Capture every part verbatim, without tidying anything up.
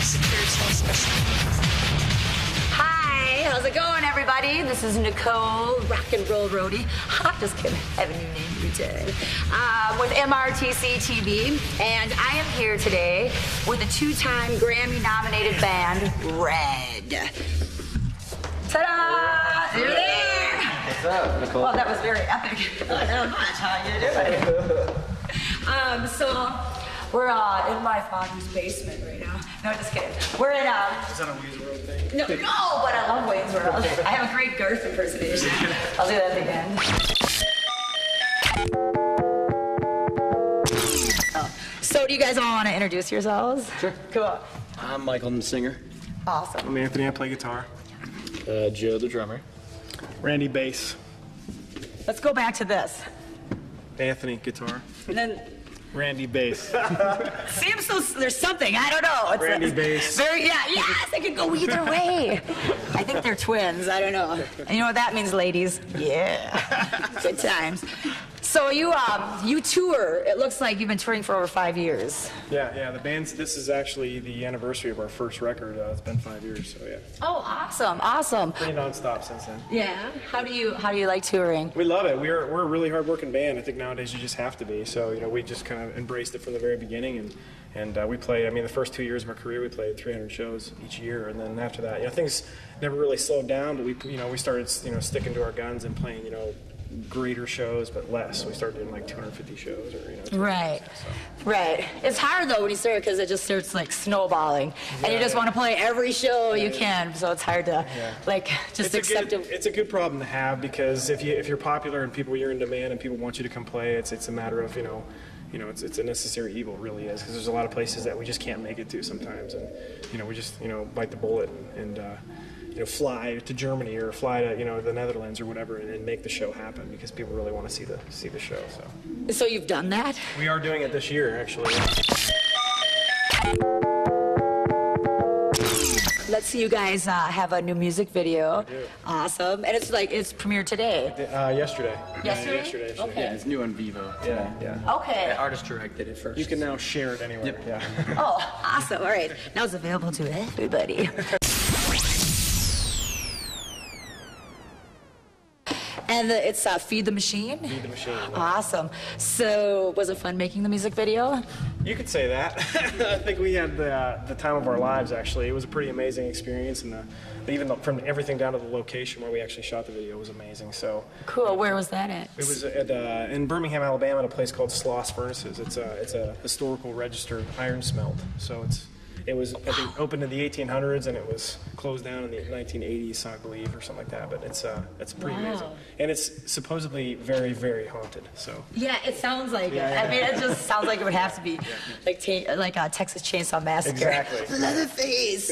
Security Special. Hi, how's it going, everybody? This is Nicole, rock and roll roadie. Just kidding, I have a new name every day. Um, with M R T C T V, and I am here today with a two-time Grammy-nominated band, Red. Ta-da! They're there! What's up, Nicole? Well, that was very epic. Not much. How you doing? um, so, we're uh, in my father's basement right now. No, just kidding. We're in, um... Is that a Wayne's World thing? No, no, but I love Wayne's World. I have a great Garth impersonation. I'll do that again. Oh. So, do you guys all want to introduce yourselves? Sure. Cool. I'm Michael, the singer. Awesome. I'm Anthony, I play guitar. Uh, Joe, the drummer. Randy, bass. Let's go back to this. Anthony, guitar. And then... Randy, bass. See, I'm so, there's something, I don't know. It's, Randy it's bass. Very, yeah, yes, it could go either way. I think they're twins, I don't know. And you know what that means, ladies? Yeah, good times. So you, um, you tour, it looks like you've been touring for over five years. Yeah, yeah, the band's, this is actually the anniversary of our first record. Uh, it's been five years, so yeah. Oh, awesome, awesome. Pretty non-stop since then. Yeah, how do you, how do you like touring? We love it. We're, we're a really hard-working band. I think nowadays you just have to be. So, you know, we just kind of embraced it from the very beginning, and and uh, we played, I mean, the first two years of our career, we played three hundred shows each year, and then after that, you know, things never really slowed down, but we, you know, we started, you know, sticking to our guns and playing, you know, greater shows, but less. We started doing like two hundred fifty shows, or, you know. Right, so. right. It's hard though when you start because it just starts like snowballing, yeah, and you just yeah. want to play every show yeah, you yeah. can. So it's hard to yeah. like just it's accept a good, it. It's a good problem to have, because if you if you're popular and people you're in demand and people want you to come play, it's it's a matter of, you know. You know, it's, it's a necessary evil, it really is, because there's a lot of places that we just can't make it to sometimes, and you know, we just, you know, bite the bullet and, and uh, you know, fly to Germany or fly to, you know, the Netherlands or whatever, and, and make the show happen, because people really want to see the see the show. So So you've done that? we are doing it this year, actually. Let's see, you guys uh, have a new music video. Awesome, and it's like it's premiered today. Uh, yesterday. Yesterday? Yeah, yesterday. yesterday. Okay. Yeah, it's new on Vivo. Yeah, yeah. Okay. The artist directed it first. You can now share it anywhere. Yep. Yeah. Oh, awesome. All right, now it's available to everybody. And the, it's uh, Feed the Machine? Feed the Machine. Yeah. Awesome. So, was it fun making the music video? You could say that. I think we had the, uh, the time of our lives, actually. It was a pretty amazing experience, and the, even the, from everything down to the location where we actually shot the video was amazing. So Cool. Where was that at? it was at, uh, in Birmingham, Alabama, at a place called Sloss Furnaces. It's a, it's a historical registered iron smelt. So it's it was, I think, opened in the eighteen hundreds, and it was closed down in the nineteen eighties, I believe, or something like that. But it's uh, it's pretty Wow. amazing, and it's supposedly very, very haunted. So. Yeah, it sounds like Yeah, it. yeah. I mean, it just sounds like it would have to be like ta- like a Texas Chainsaw Massacre. Exactly. Leatherface.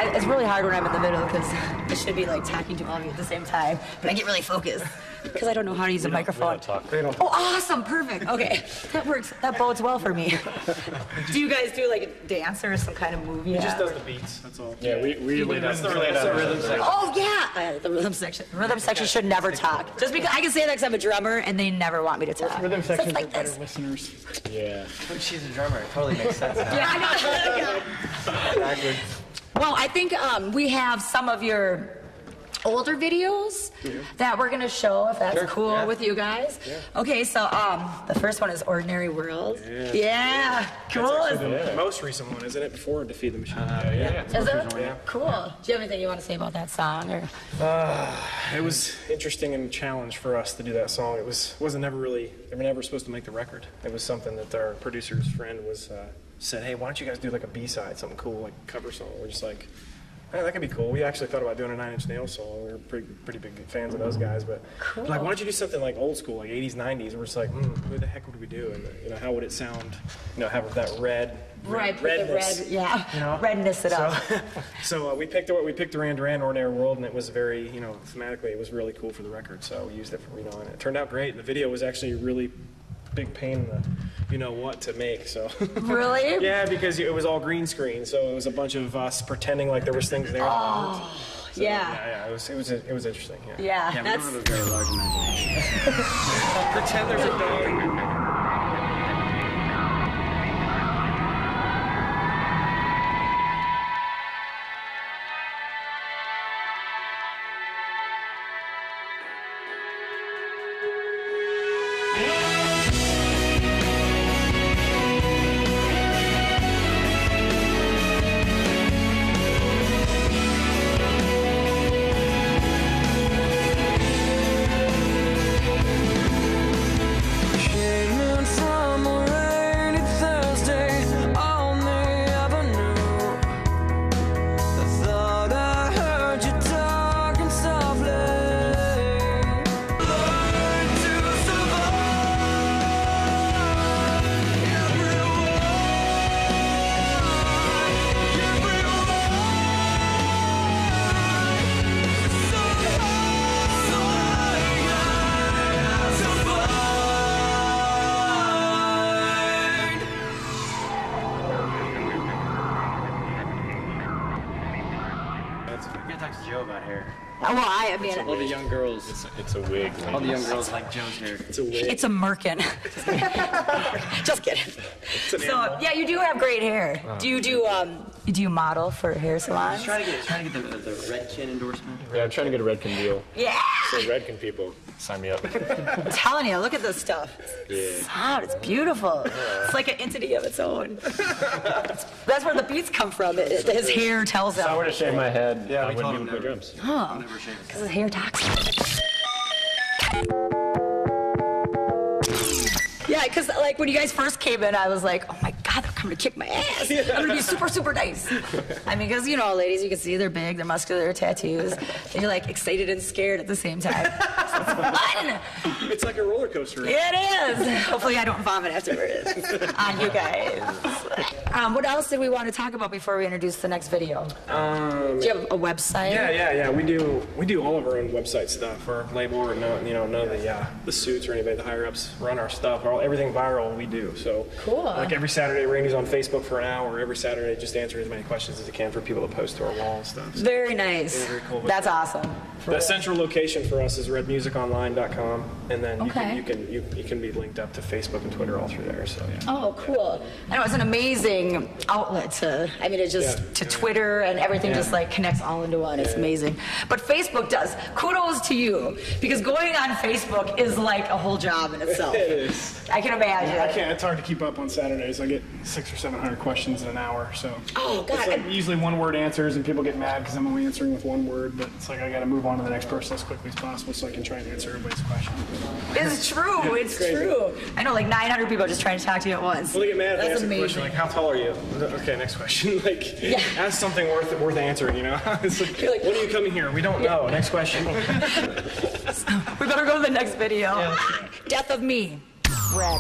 I, it's really hard when I'm in the middle because I should be like talking to all of you at the same time, but I get really focused because I don't know how to use a microphone. Oh, awesome, perfect. Okay, that works. That bodes well for me. Do you guys do like a dance or some kind of move? He Yeah. just does the beats. That's all. Yeah, we we laid out That's the rhythm, that's the rhythm section. Oh yeah, uh, the rhythm section. Rhythm section should never talk. Just because I can say that because I'm a drummer and they never want me to talk. Rhythm So it's sections like are better this. listeners. Yeah. She's a drummer. It totally makes sense now. Yeah, I know. Well, I think um, we have some of your older videos that we're gonna show if that's Sure, cool yeah. with you guys. Okay, so um, the first one is Ordinary World. Yeah, cool. That's actually the most recent one, isn't it? Before Defeat the Machine. Yeah. Is it? Yeah. Cool. Do you have anything you want to say about that song? Or It was interesting and a challenge for us to do that song. It was wasn't never really they were never supposed to make the record. It was something that our producer's friend was uh, said, hey, why don't you guys do like a B-side, something cool, like cover song? We're just like, hey, that could be cool. We actually thought about doing a Nine Inch Nails song. We were pretty pretty big fans of those guys, but Cool. like, why don't you do something like old school, like eighties, nineties? And we're just like, hmm, who the heck would we do? And you know, how would it sound? You know, have that red, right, put the redness. red, yeah, You know? redness it up. So, so uh, we picked it. We picked Duran Duran, Ordinary World, and it was very, you know, thematically, it was really cool for the record. So we used it for, you know, and it turned out great. The video was actually a really big pain in the, you know what, to make. So Really? yeah, because it was all green screen, so it was a bunch of us pretending like there was things there. Oh, So, yeah. yeah, yeah. It was, it was, it was interesting. Yeah. Yeah, Yeah, we that's don't have a very large imagination. Pretend there's a dog. Came in from a rainy Thursday on the avenue. I thought I heard you talking softly. Learn to survive. Everyone, everyone. Somehow, We gotta talk to Joe about hair. well, I, I mean, All the young girls, It's, it's a wig. all the young girls like Joe's hair. It's a wig. it's a merkin. Just kidding. It's an So animal. yeah, you do have great hair. Do you do um? Do you model for hair salons? He's trying to get, trying to get the, the Redkin endorsement. Yeah, I'm trying to get a Redken deal. Yeah. So Redken people, sign me up. I'm telling you, look at this stuff. It's hot, it's beautiful. It's like an entity of its own. That's where the beats come from. It, it- his hair tells If I were him. to shave my head, Yeah, I we wouldn't told be him able to play never. drums. Never shave his Because his hair toxic. Yeah, because like when you guys first came in, I was like, oh my God, they're coming to kick my ass. I'm gonna be super, super nice. I mean, because you know, ladies, you can see they're big, they're muscular, tattoos, and you're like excited and scared at the same time. So it's fun. It's like a roller coaster. It is. Hopefully, I don't vomit afterwards on you guys. Um, what else did we want to talk about before we introduce the next video? Um, Do you have a website? Yeah, yeah, yeah. We do we do all of our own website stuff. Our label, or no, you know, none of the uh, the suits or anybody, the higher ups run our stuff. All, everything viral we do. So Cool. Like every Saturday, Randy's on Facebook for an hour. Every Saturday, just answering as many questions as he can for people to post to our wall and stuff. So Very nice. Yeah, very cool. That's awesome. the central location for us is red music online dot com, and then you Okay. can you can you, you can be linked up to Facebook and Twitter all through there. So yeah. Oh, cool. I know it's an amazing outlet to, I mean, it just, Yeah. to Twitter and everything Yeah. just like connects all into one. It's amazing. But Facebook does. Kudos to you, because going on Facebook is like a whole job in itself. It is. I can imagine. I can't. It's hard to keep up on Saturdays. I get six or seven hundred questions in an hour. So Oh, God. it's like usually one word answers, and people get mad because I'm only answering with one word. But it's like I got to move on to the next person as quickly as possible so I can try and answer everybody's question. It's true. It's crazy. true. I know like nine hundred people just trying to talk to you at once. Well, they get mad if they That's ask a question amazing. like, "How tall are you?" Okay, next question. Like, Yeah. ask something worth worth answering. You know, it's like, You're like- "When are you coming here?" We don't know. Next question. We better go to the next video. Death of Me. Red.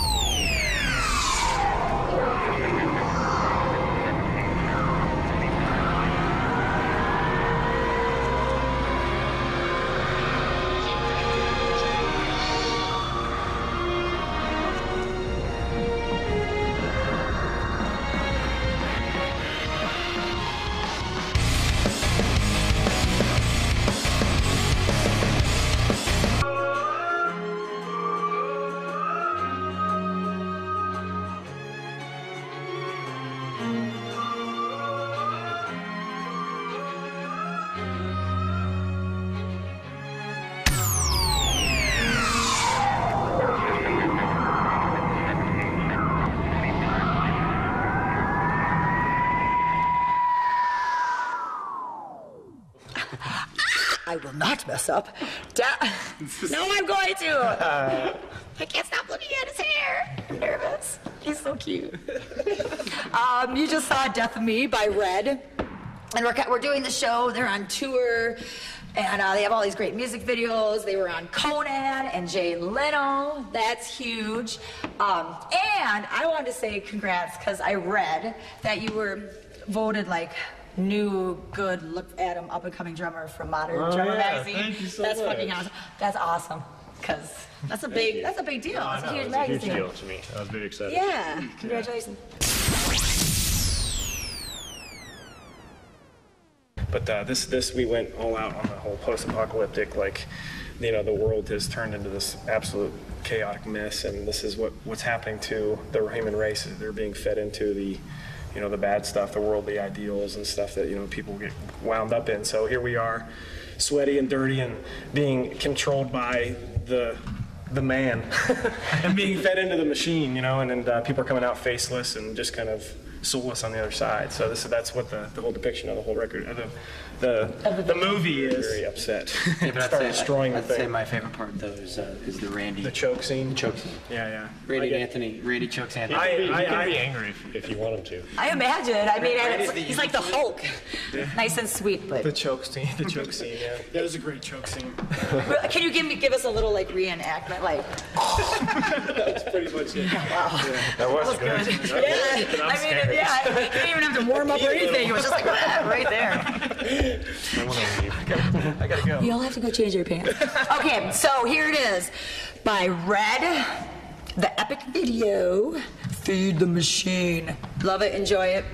I will not mess up. Da- no, I'm going to. I can't stop looking at his hair. I'm nervous. He's so cute. um, you just saw Death of Me by Red. And we're, we're doing the show. They're on tour. And uh, they have all these great music videos. They were on Conan and Jay Leno. That's huge. Um, and I wanted to say congrats because I read that you were voted like new good look at him up and coming drummer from Modern Oh, Drummer yeah. Magazine. Thank you so that's much. fucking awesome. That's awesome because that's a big that's a big deal. I It's a know, huge it's a magazine. huge deal to me. I was very excited. Yeah, congratulations. But uh, this, this, we went all out on the whole post-apocalyptic, like, you know, the world has turned into this absolute chaotic mess, and this is what, what's happening to the human race. They're being fed into the, you know, the bad stuff, the worldly ideals and stuff that, you know, people get wound up in. So here we are, sweaty and dirty and being controlled by the the man and being fed into the machine, you know, and, and uh, people are coming out faceless and just kind of soulless on the other side. So this that's what the, the whole depiction of the whole record, uh, the the, the movie is. Very upset. Yeah, but I'd Start say, destroying I'd the say thing. my favorite part though is, uh, is the Randy. The choke scene. The choke scene. Yeah, yeah. Randy I get- Anthony. Randy chokes Anthony. I- You I- can I- be angry if, if you want him to. I imagine. I mean, Right, it's, is the he's like the Hulk. Nice and sweet, but The choke scene. The choke scene. Yeah. That was a great choke scene. can you give me give us a little like reenactment, like? That's pretty much it. That was good. Yeah, I mean, yeah, you didn't even have to warm up or anything. It was just like ah, right there. I want to leave. I gotta go. You all have to go change your pants. Okay, so here it is by Red, the epic video, Feed the Machine. Love it, enjoy it.